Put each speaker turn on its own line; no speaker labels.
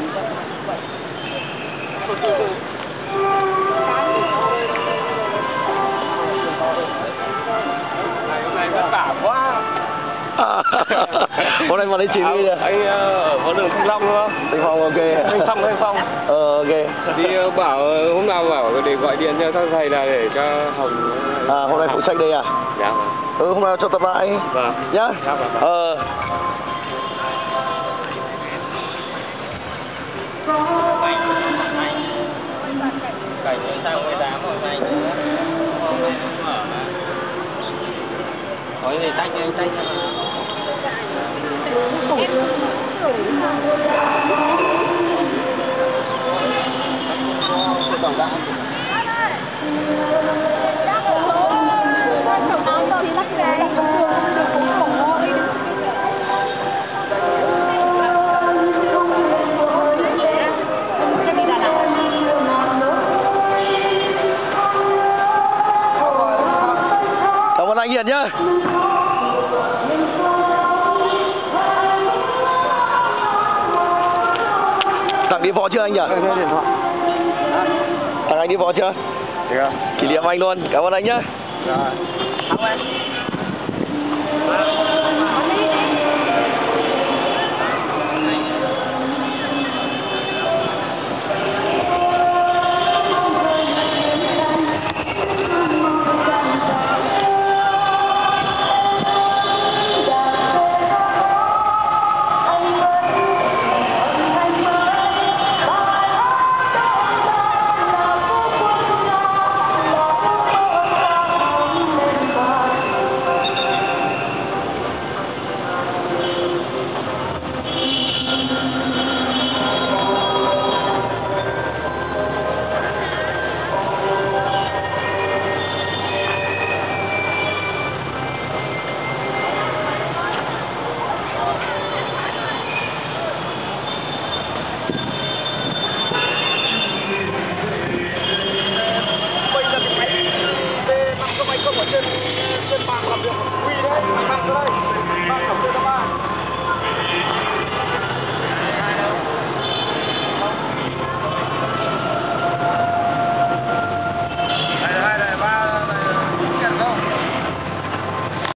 Này vất vả quá.
Hôm nay vào đây chỉ huy rồi.
Anh ở con đường Thanh Long đúng không?
Thanh Phong ok.
Thanh Phong.
Ok.
Đi bảo hôm nào bảo để gọi điện cho các thầy là để cho Hồng.
Hôm nay phụ trách đây à?
Dạ.
Hôm nào cho tập lại.
Vâng.
Nhá.
Dạ vâng.
Cảnh sang 18 hôm nay nữa. Hôm nay nó mở mà. Có gì tách cho mà.
Cảm ơn anh Hiền nhá. Tặng đi võ chưa anh nhỉ? Tặng anh đi võ chưa?
Được.
Kỷ niệm anh luôn. Cảm ơn anh nhá.
Rồi.
Không em.